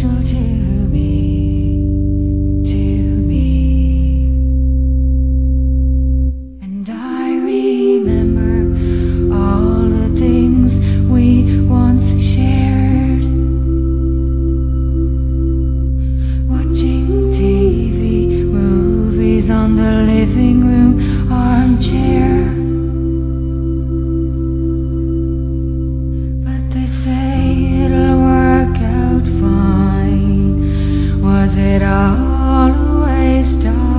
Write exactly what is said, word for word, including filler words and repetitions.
special to me, to me. And I remember all the things we once shared, watching T V, movies on the living room armchair. But they say it'll work out fine. Was it all a waste of